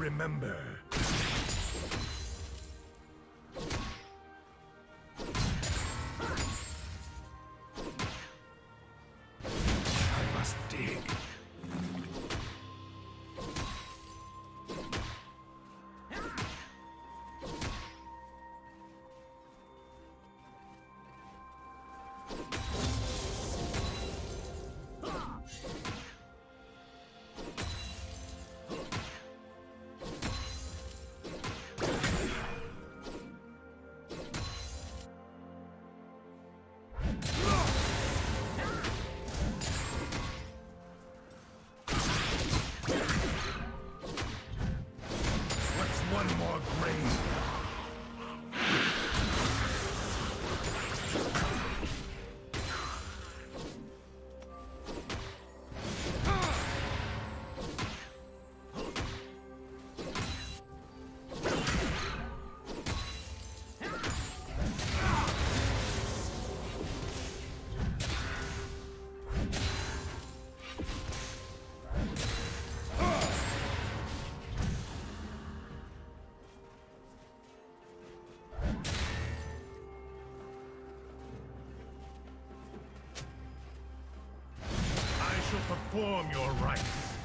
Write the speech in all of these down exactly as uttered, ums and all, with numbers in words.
remember. I must dig. One more grave. Perform your rites.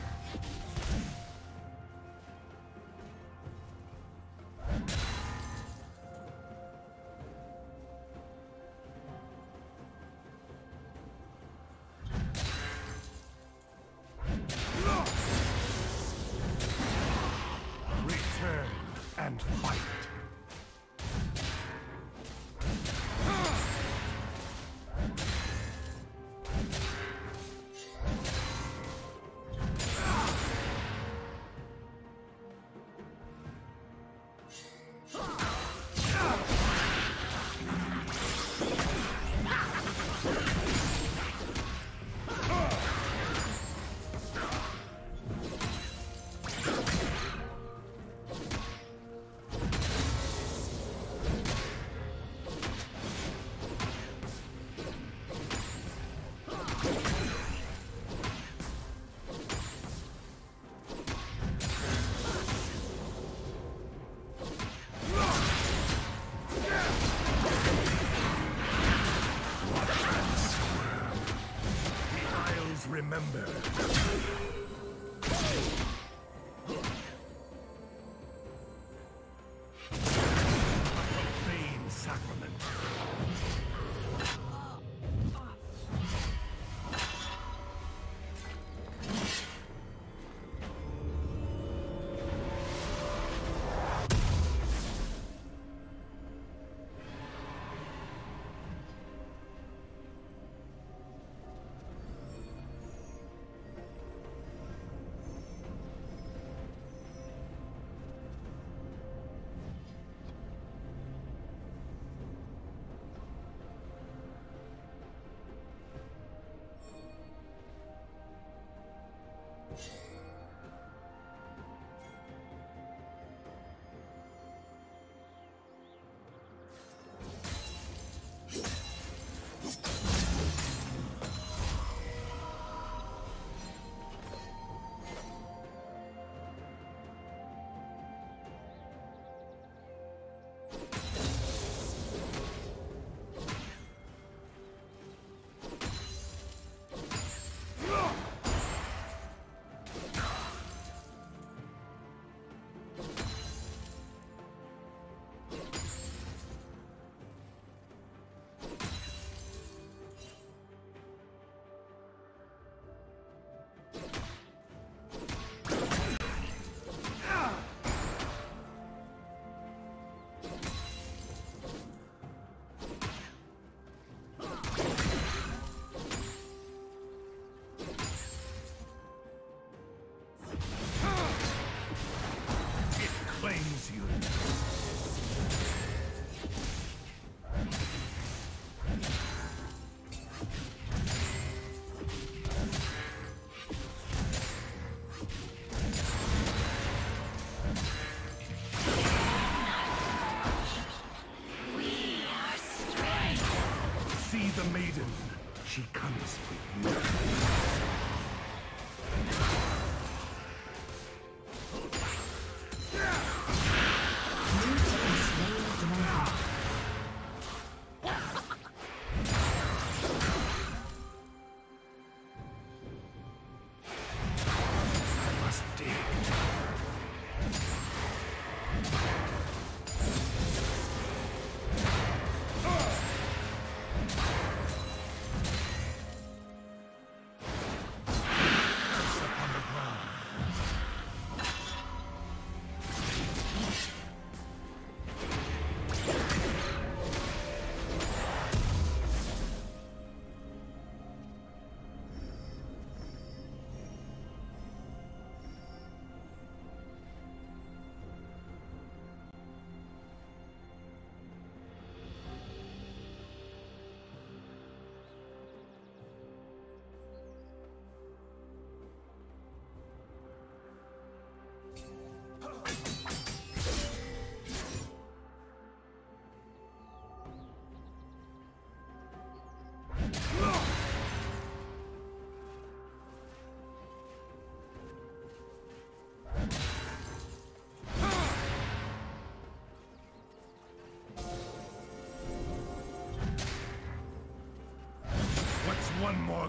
Return and fight. Remember. Profane sacrament. Claims you. We are strength. See the maiden. She comes with you.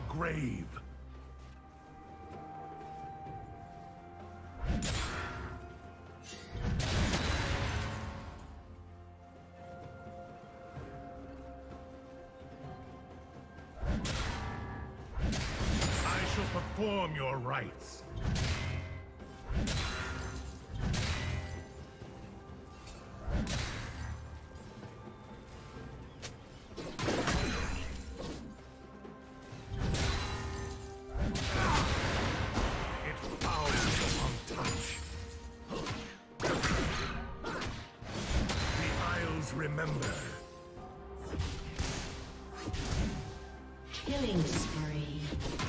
grave. I shall perform your rites. Remember. Killing spree.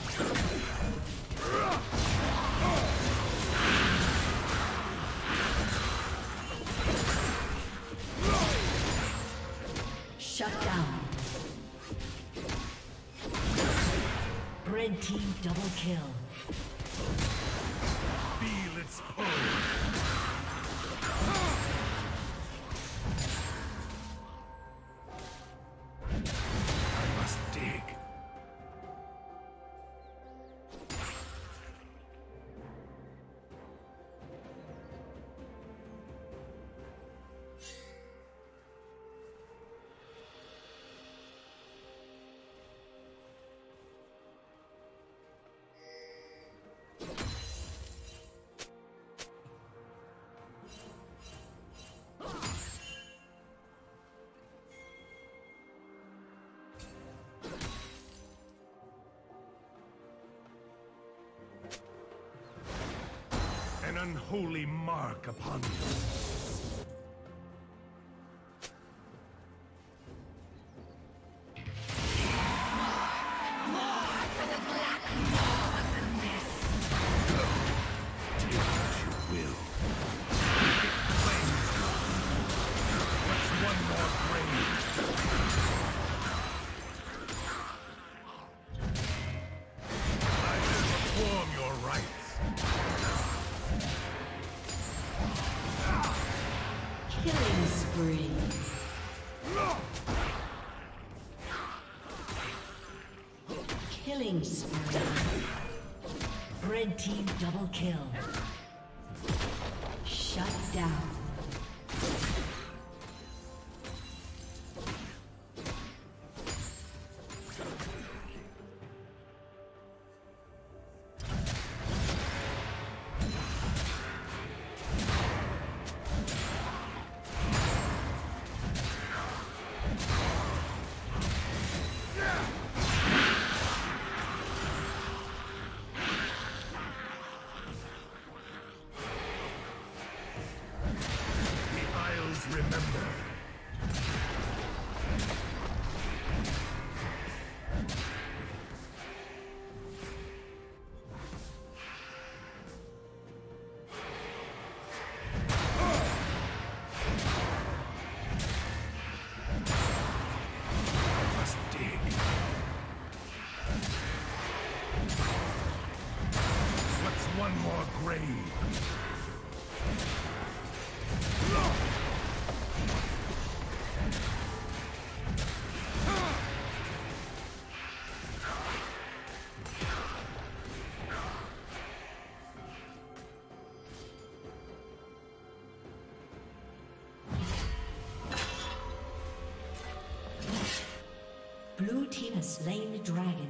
Shut down. Red team double kill. Feel its pull. An unholy mark upon you. Killing spree. Killing spree. Red team double kill. Shut down. Remember. I must dig. What's one more grave? Blue team has slain the dragon.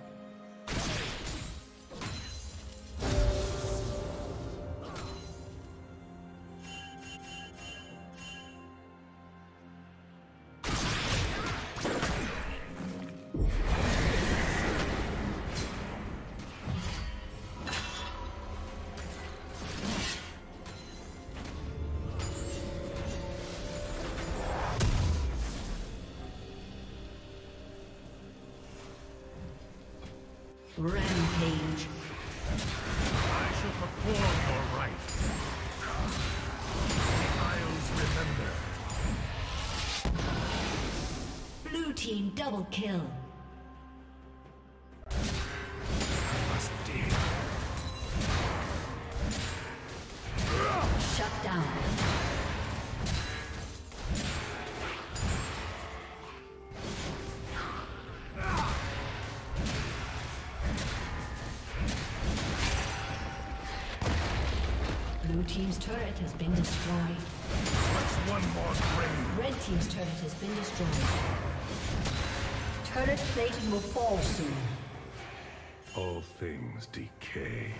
Rampage. I shall perform your rites. The Isles remember. Blue team double kill. I must dig. Shut down. Blue team's turret has been destroyed. What's one more grave? Red team's turret has been destroyed. Turret plating will fall soon. All things decay.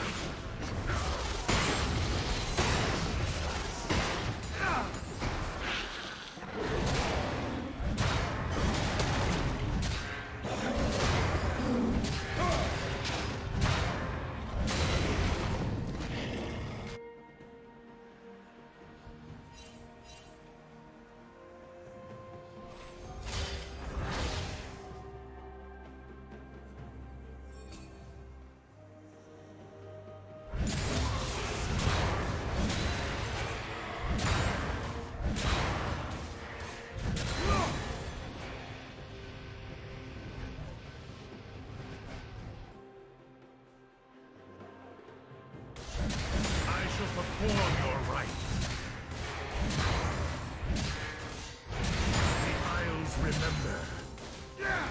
Perform your rites. The Isles remember. Yeah!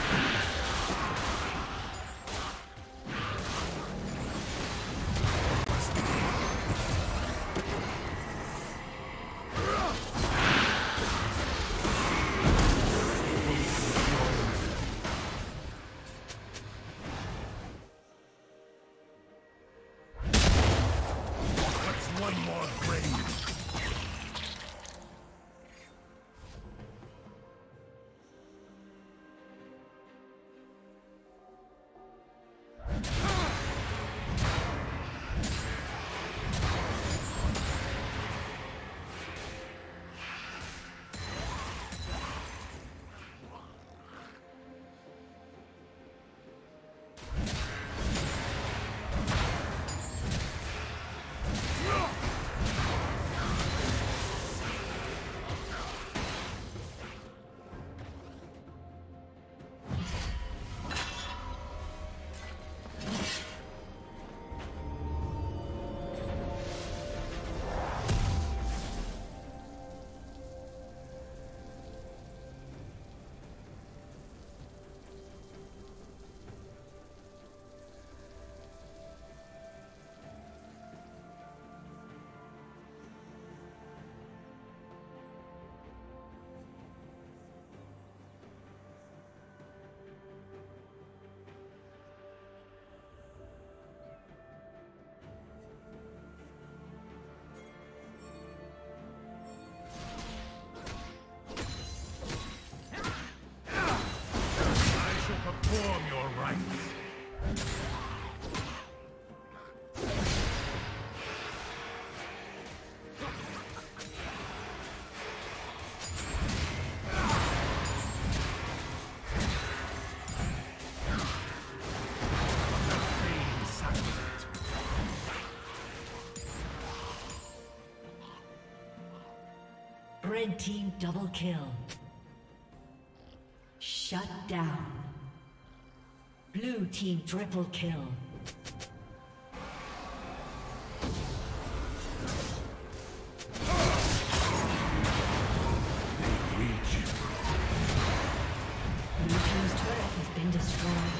Perform your rites. Red team double kill. Shut down. Blue team triple kill. Blue team's turret has been destroyed.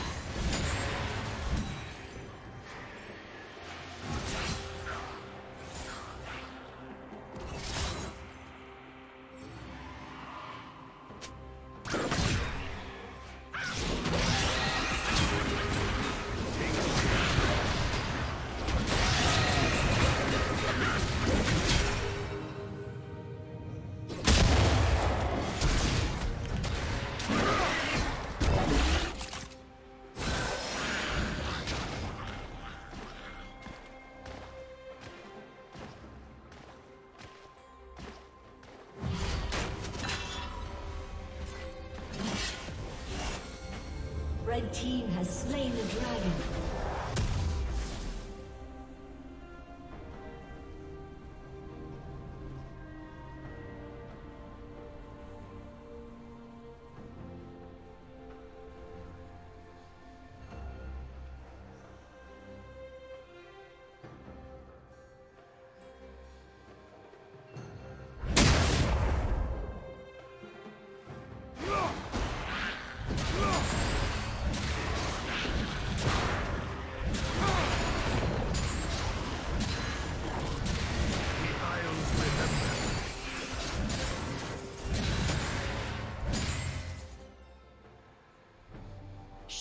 Red team has slain the dragon.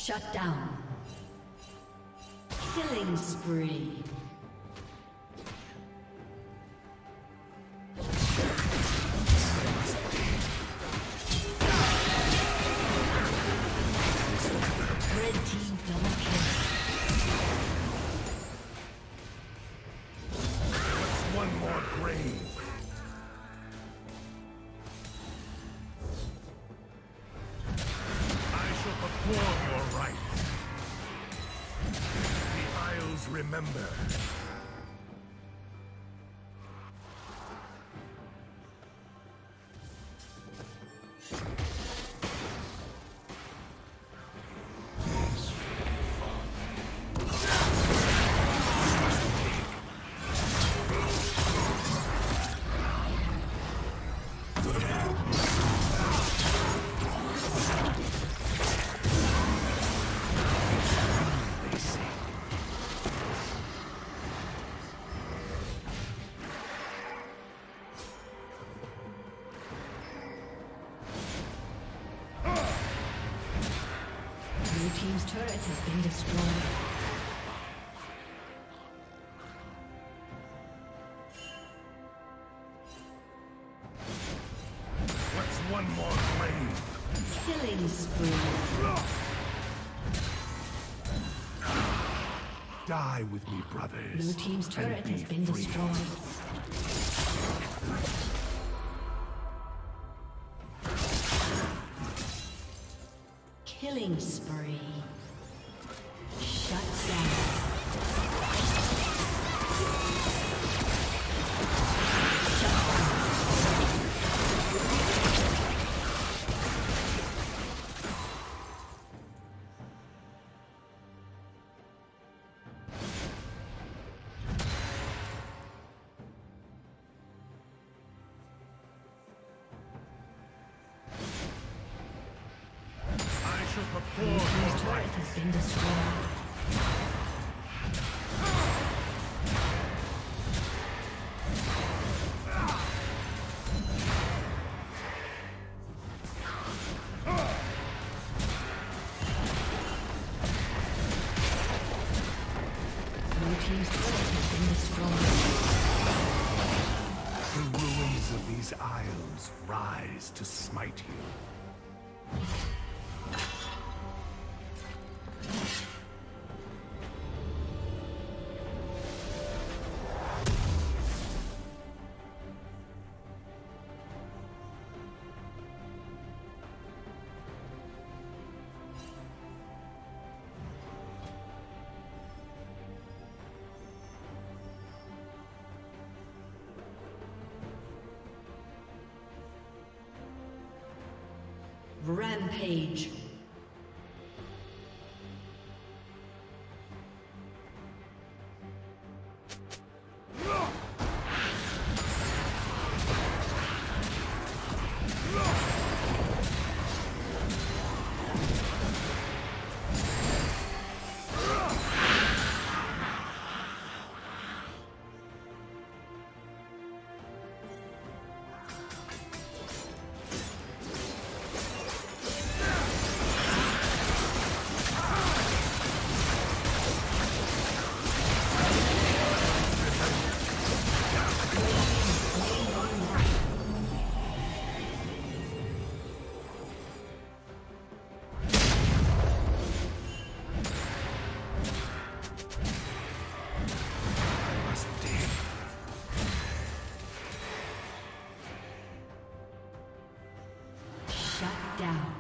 Shut down. Killing spree. Red team double kill. What's one more grave? Perform your rites. The Isles remember. Team's turret has been destroyed. What's one more grave? Killing spree. Die with me, brothers. Blue team's turret has been free. destroyed. Killing spree. Shut down. Shut down. Perform Your your turret rites. has been destroyed. Your team's turret has been destroyed. The ruins of these isles rise to smite you. Rampage. Down.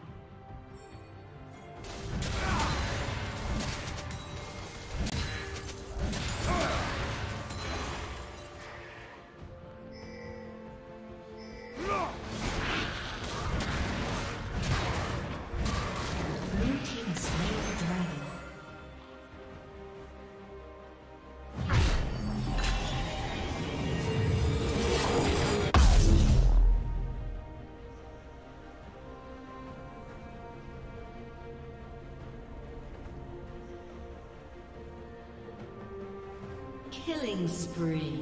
Killing spree.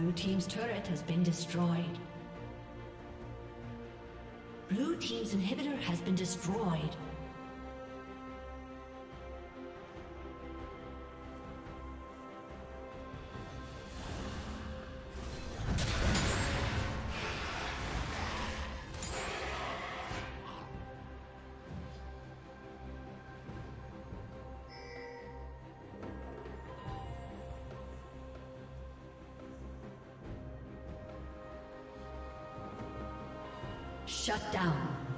Blue team's turret has been destroyed. Blue team's inhibitor has been destroyed. Shut down.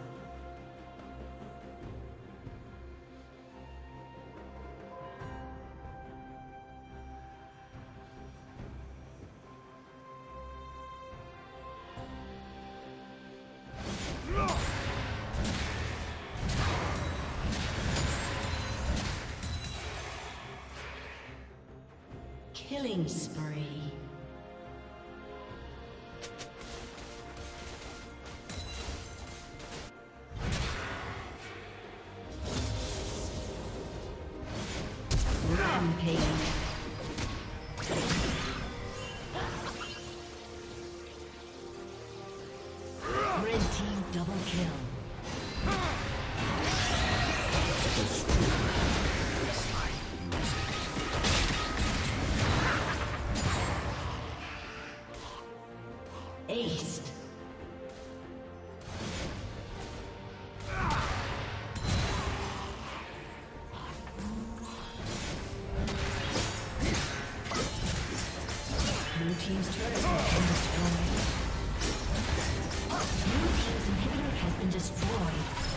Killing spree. Aced. Blue team's turret has been destroyed. Blue team's inhibitor has been destroyed.